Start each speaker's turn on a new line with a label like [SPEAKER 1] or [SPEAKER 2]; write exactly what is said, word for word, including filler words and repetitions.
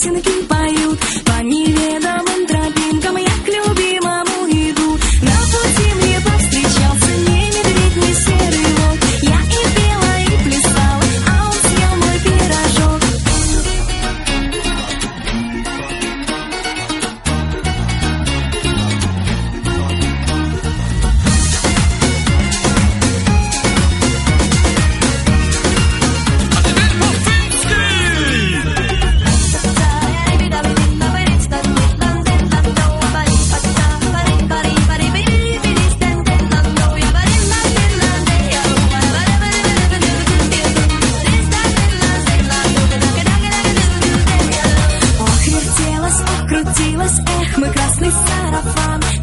[SPEAKER 1] песенки поют. По неведомым тропинкам я к любимому иду. На пути мне повстречался ни медведь, ни серый волк. Я и пела, и плясала, а он съел мой пирожок. Ох, вертелась, ох, крутилась, эх, мой красный сарафан.